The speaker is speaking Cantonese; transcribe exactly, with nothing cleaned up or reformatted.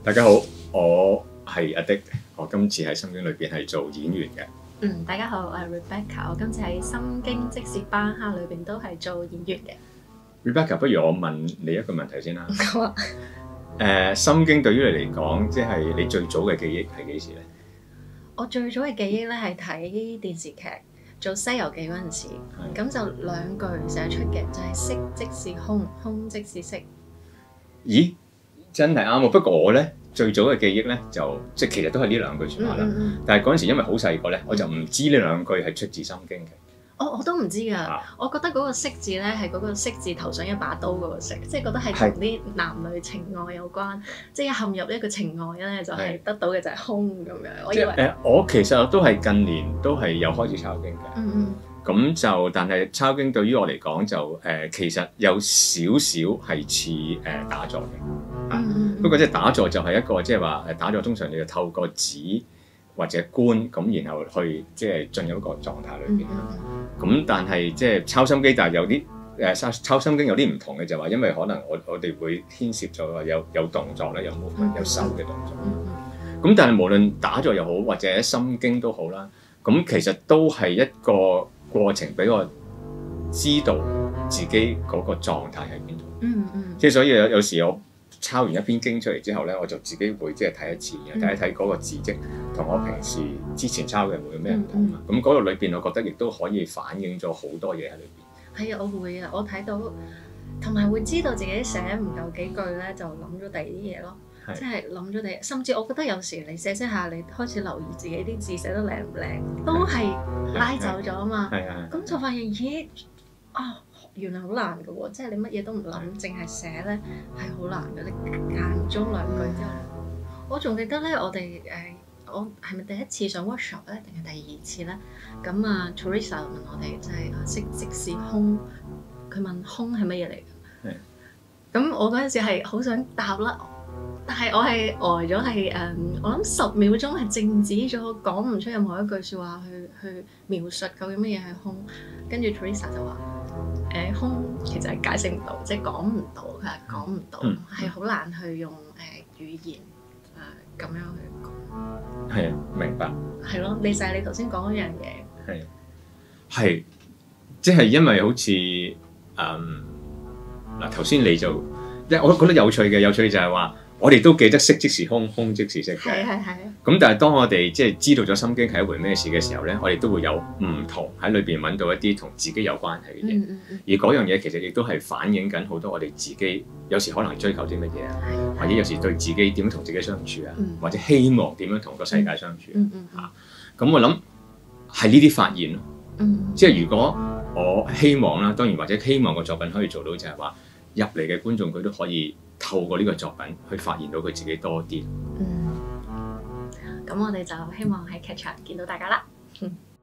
大家好，我係阿迪，我今次喺《心經》裏邊係做演員嘅。 嗯，大家好，我係 Rebecca，我今次喺《心經即使巴哈》裏邊都係做演員嘅。 Rebecca，不如我問你一個問題先啦。 好啊。 誒，《心經》對於你嚟講，即係你最早嘅記憶係幾時咧？ 我最早嘅記憶咧係睇電視劇做《西遊記》嗰陣時，咁就兩句成日出嘅，就係色即是空，空即是色。咦？ 真係啱喎！不過我咧最早嘅記憶咧就即係其實都係呢兩句説話啦。嗯嗯、但係嗰陣時因為好細個咧，我就唔知呢兩句係出自《心經》嘅。 我我都唔知㗎， 啊、 我覺得嗰個色字咧係嗰個色字頭上一把刀嗰個色，即係覺得係同啲男女情愛有關，即係一陷入一個情愛咧就係得到嘅就係空咁樣。我以為誒、 呃，我其實都係近年都係有開始抄經嘅。 嗯嗯。 咁就，但係抄經對於我嚟講就誒、呃，其實有少少係似誒打坐嘅。啊、嗯嗯不過即係打坐就係一個即係話誒打坐，通常你就透過指或者觀咁，然後去即係進入一個狀態裏邊。咁、嗯嗯、但係即係抄心經，但係有啲誒抄抄心經有啲唔同嘅，就話因為可能我我哋會牽涉咗話有有動作咧，有 movement 有手嘅動作。咁、嗯嗯、但係無論打坐又好或者心經都好啦，咁其實都係一個過程俾我知道自己嗰個狀態喺邊度。嗯嗯。即係所以有有時我抄完一篇經出嚟之後咧，我就自己會即係睇一次，睇一睇嗰個字跡同我平時之前抄嘅會有咩唔同啊。咁嗰度裏邊，我覺得亦都可以反映咗好多嘢喺裏邊。 係啊，我會啊，我睇到同埋會知道自己寫唔夠幾句咧，就諗咗第二啲嘢咯。即係諗咗第，甚至我覺得有時你寫寫下，你開始留意自己啲字寫得靚唔靚，都係拉走咗啊嘛。咁就發現咦啊，原來好難嘅喎！即係你乜嘢都唔諗，淨係寫咧係好難嘅。你間唔中兩句之後，我仲記得咧，我哋誒、呃、我係咪第一次上 workshop 咧，定係第二次咧？咁啊 Teresa 問我哋就係、是、啊，色即是空，佢問空係乜嘢嚟嘅？咁我嗰陣時係好想答啦。但係我係呆咗，係誒，我諗十秒鐘係靜止咗，講唔出任何一句説話去去描述究竟乜嘢係空。跟住 Teresa 就話：誒、呃、空其實係解釋唔到，即係講唔到，佢係講唔到，係好、嗯、難去用誒、呃、語言誒咁、呃、樣去講。 係啊，明白。係咯，你就係你頭先講嗰樣嘢。 係係，即係因為好似誒嗱頭先你就，即係我覺得有趣嘅，有趣就係話。我哋都記得色即是空，空即是色嘅。 係係係。 咁但係當我哋即係知道咗心經係一回咩事嘅時候咧，我哋都會有唔同喺裏邊揾到一啲同自己有關係嘅嘢。嗯嗯嗯、而嗰樣嘢其實亦都係反映緊好多我哋自己有時可能追求啲乜嘢啊，係係或者有時對自己點同自己相處啊，嗯、或者希望點樣同個世界相處、嗯嗯嗯、啊。咁我諗係呢啲發現咯。嗯、即係如果我希望啦，當然或者希望個作品可以做到就係話入嚟嘅觀眾佢都可以。透過呢個作品去發現到佢自己多啲。 嗯，咁我哋就希望喺劇場見到大家啦。